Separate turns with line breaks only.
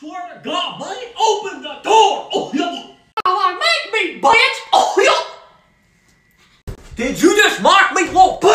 swear to God, man, open the door! Oh, yeah. Oh, make me, bitch! Oh, yeah. Did you just mark me, little